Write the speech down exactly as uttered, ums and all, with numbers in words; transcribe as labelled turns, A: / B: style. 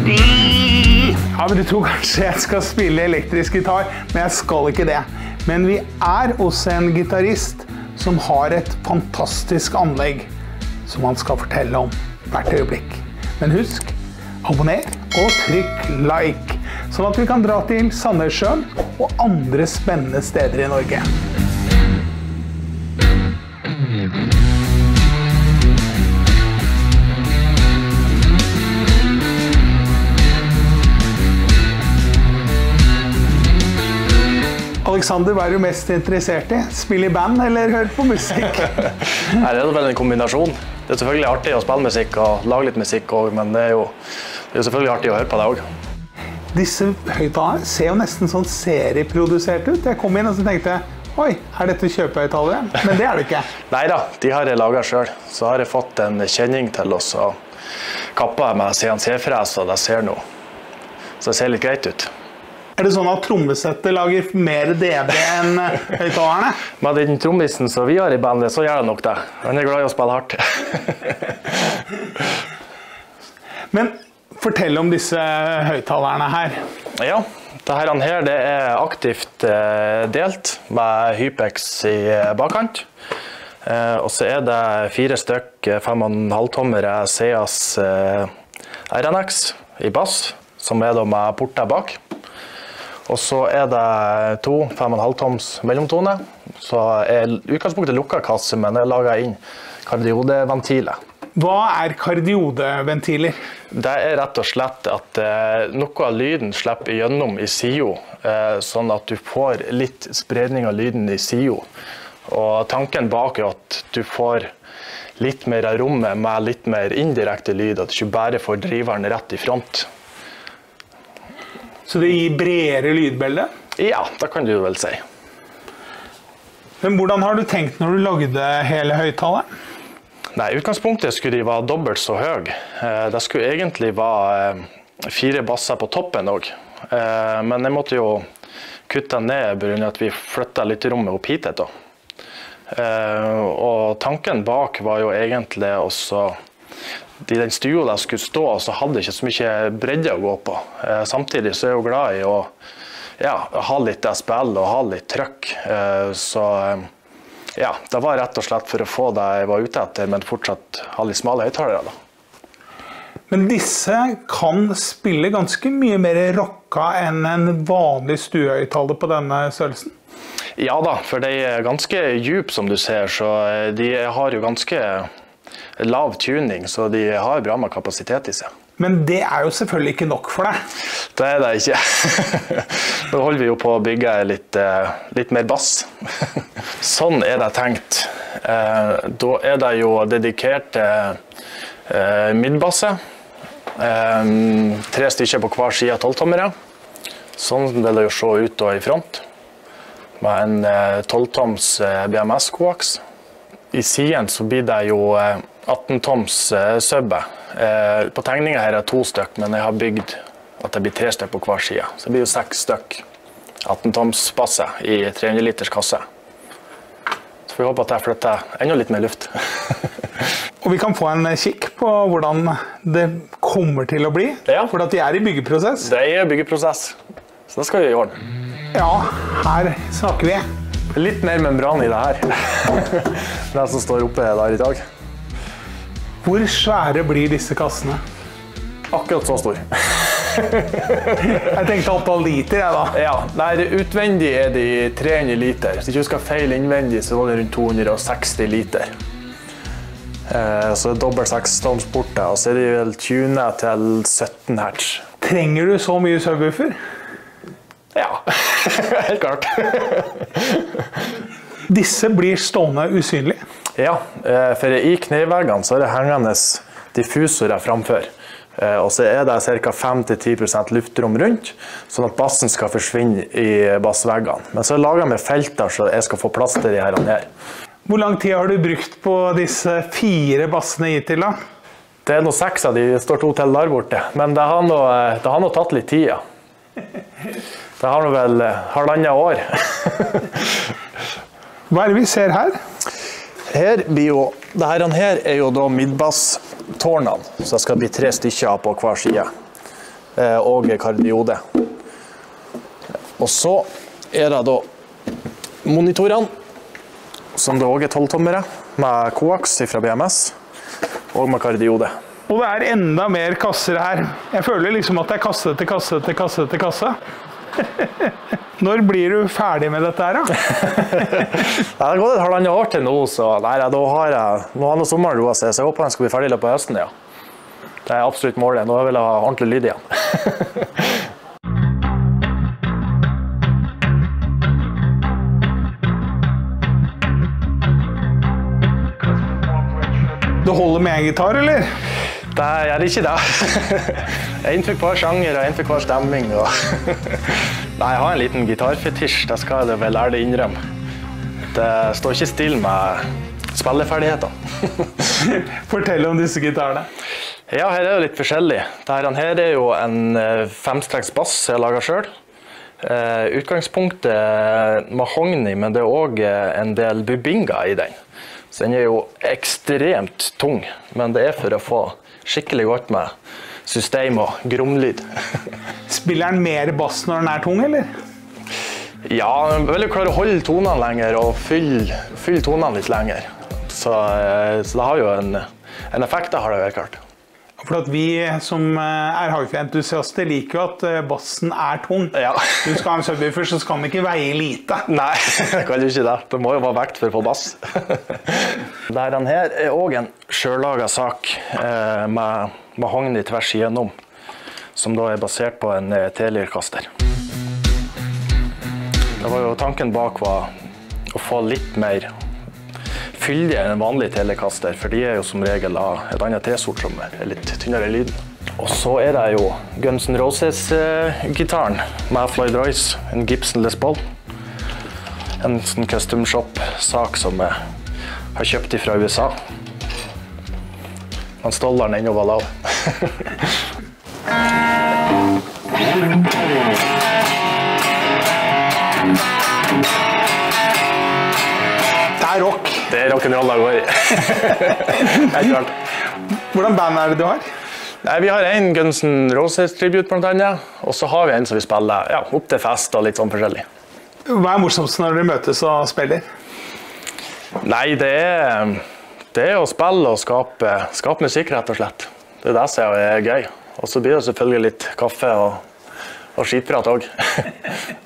A: Ja, men du tror kanskje jeg skal spille elektrisk gitar, men jeg skal ikke det. Men vi er hos en gitarist som har et fantastisk anlegg som han skal fortelle om hvert øyeblikk. Men husk, abonner og trykk like, sånn at vi kan dra til Sandnessjøen og andre spennende steder i Norge. Alexander, hva er du mest interessert i? Spille i band eller høre på musikk?
B: Nei, det er vel en kombinasjon. Det er selvfølgelig artig å spille musikk og lage litt musikk også, men det er jo, det er selvfølgelig artig å høre på det også.
A: Disse høyttalerne ser jo nesten sånn serieprodusert ut. Jeg kom inn og så tenkte jeg, oi, er dette kjøpehøyttalere? Men det er det ikke.
B: Neida, de har jeg laget selv. Så har jeg fått en kjenning til oss og kappet med C N C-fres, og det ser noe. Så det ser litt greit ut.
A: Er det sånn at trommesettet lager mer D B enn høyttalerne?
B: Med den trommisen som vi har i bandet, så gjør det nok det. Han er glad i å spille hardt.
A: Men fortell om disse høyttalerne her.
B: Ja, dette her det er aktivt delt med Hypex i bakkant. Og så er det fire stykk fem komma fem tommere Seas R N X i bass, som er da med porter bak. Og så er det to fem komma fem toms mellomtone, så er utgangspunktet lukket kasse, men jeg lager inn kardiodeventiler.
A: Hva er kardiodeventiler?
B: Det er rett og slett at eh, noe av lyden slipper gjennom i sio, eh, sånn at du får litt spredning av lyden i sio. Og tanken bak er at du får litt mer av rommet med litt mer indirekte lyd, at du ikke bare får driveren rett i front.
A: Så det gir bredere lydbølge?
B: Ja, det kan du vel si.
A: Men hvordan har du tenkt når du lagde hele høyttaleren?
B: Nei, i utgangspunktet skulle de være dobbelt så høy. Det skulle egentlig være fire basser på toppen også. Men jeg måtte jo kutte ned på grunn av at vi flyttet litt rommet opp hit da. Og tanken bak var jo egentlig også i den stua der skulle stå, så hadde jeg ikke så mye bredde å gå på. Samtidig så er jeg jo glad i å ja, ha litt spill og ha litt trykk. Så ja, det var rett og slett for å få det jeg var ute etter, men fortsatt ha litt smale høyttalere da.
A: Men disse kan spille ganske mye mer rocka enn en vanlig stuehøyttaler på denne størrelsen?
B: Ja da, for de er ganske djup som du ser, så de har jo ganske lav tuning, så de har bra med kapasitet i seg.
A: Men det er jo selvfølgelig ikke nok for deg.
B: Det er det ikke. Nå holder vi jo på å bygge litt, litt mer bass. Sånn er det tenkt. Da er det jo dedikert midbasse. Tre stykker på hver side av tolv-tommere. Sånn vil det jo se ut da i front. Med en tolv-toms B M S-koaks. I siden så blir det jo atten-toms subbe. På tegningen her er to stykk, men jeg har bygd at det blir tre stykk på hver side. Så det blir jo seks stykk atten-toms basse i tre hundre liters kasse. Så får vi håpe at jeg flytter enda litt mer luft.
A: Og vi kan få en kikk på hvordan det kommer til å bli,
B: ja. For
A: at de er i byggeprosess.
B: Det er byggeprosess, så det skal vi gjøre.
A: Ja, her snakker vi.
B: Litt mer membran i det her. Det som står oppe der i dag.
A: Hvor svære blir disse kassene?
B: Akkurat så stor.
A: Jeg tenkte antall liter, jeg da.
B: Ja, nei, utvendig er de tre hundre liter. Hvis ikke du skal feil innvendig, så var det rundt to hundre og seksti liter. Så det er dobbelt seks toms porter, og så er de vel tunet til sytten hertz.
A: Trenger du så mye subwoofer?
B: Ja, helt klart.
A: Disse blir stående usynlige?
B: Ja, for i kneveggene så er det hengende diffusorer framfor. Og så er det ca fem til ti prosent luftrom rundt, sånn at bassen skal forsvinne i bassveggene. Men så er det laget med felter, så jeg skal få plass til de her og her.
A: Hvor lang tid har du brukt på disse fire bassene hittil da?
B: Det er noe seks av de, det står to til der borte. Men det har noe, det har noe tatt litt tid, ja. Det har noe vel halvannet år.
A: Hva er det vi ser her?
B: Her blir jo, det her er jo da midbasstårnene, så det skal bli tre stykker på hver side. og kardiode. Og så er det da monitorene, som det også er tolv-tommere, med koax fra B M S, og med kardiode.
A: Og det er enda mer kasser her. Jeg føler liksom at det er kasse til kasse til kasse til kasse. Når blir du ferdig med dette her, da?
B: Det har gått et halvandet år til nå, så nei, da har jeg, nå har noe sommer roet seg, så jeg håper den skal bli ferdig i løpet av høsten, ja. Det er absolutt målet. Nå vil jeg ha ordentlig lyd igjen.
A: Du holder med en gitar, eller?
B: Det gjør ikke det. En for hver sjanger og en for hver stemming. Og nei, jeg har en liten gitarfetisj, det skal jeg vel ærlig innrømme. Det står ikke stille med spilleferdigheter.
A: Fortell om disse gitarene.
B: Ja, her er det litt forskjellig. Dette her er jo en femstreks bass jeg har laget selv. Utgangspunktet er mahogni, men det er også en del bubinga i den. Så den er jo ekstremt tung, men det er for å få skikkelig godt med system og gromlyd.
A: Spiller den mer bass når den er tung, eller?
B: Ja, den vil jo klare å holde tonene lenger og fylle, fylle tonene litt lenger. Så, så det har jo en, en effekt, det har det helt klart.
A: For at vi som er hi-fi-entusiaster liker jo at bassen er tung.
B: Ja.
A: Du skal ha en subwoofer, så skal den ikke veie lite.
B: Nei, det kan jo ikke det. Det må jo være vekt for å få bass. Dette her er også en selvlaget sak med mahogni tvers igjennom, som da er basert på en Telir-kaster. Det var jo tanken bak var å få litt mer fyldig enn en vanlig telekaster, for de er jo som regel av et annet T-sort som er litt tynnere i lyden. Og så er det jo Guns N' Roses-gitaren med Floyd Royce, en Gibson Les Paul. En sånn custom shop-sak som jeg har kjøpt fra U S A. Men dollaren ennå var lav.
A: Det er rock.
B: Det er rock'n'roll det går i. Helt klart.
A: Hvordan band er det du har?
B: Nei, vi har en Guns N' Roses tribute blant annet, og så har vi en som vi spiller ja, opp til fest og litt sånn forskjellig.
A: Hva er morsomst når dere møtes og spiller?
B: Nei, det er, det er å spille og skape, skape musikk rett og slett. Det er det som er gøy. Og så blir det selvfølgelig litt kaffe og, og skitprat også.